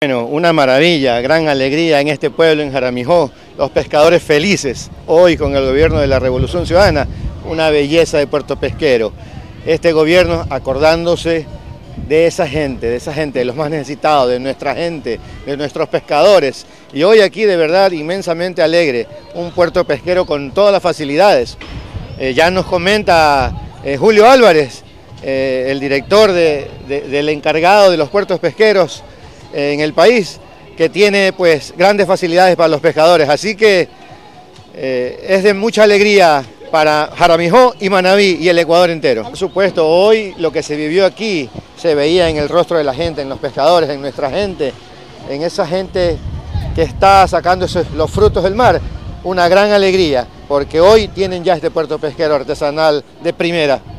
Bueno, una maravilla, gran alegría en este pueblo, en Jaramijó, los pescadores felices, hoy con el gobierno de la Revolución Ciudadana, una belleza de puerto pesquero. Este gobierno acordándose de esa gente, de los más necesitados, de nuestra gente, de nuestros pescadores. Y hoy aquí de verdad inmensamente alegre, un puerto pesquero con todas las facilidades. Ya nos comenta Julio Álvarez, el director del encargado de los puertos pesqueros en el país, que tiene pues grandes facilidades para los pescadores, así que es de mucha alegría para Jaramijó y Manabí y el Ecuador entero. Por supuesto, hoy lo que se vivió aquí se veía en el rostro de la gente, en los pescadores, en nuestra gente, en esa gente que está sacando los frutos del mar, una gran alegría, porque hoy tienen ya este puerto pesquero artesanal de primera.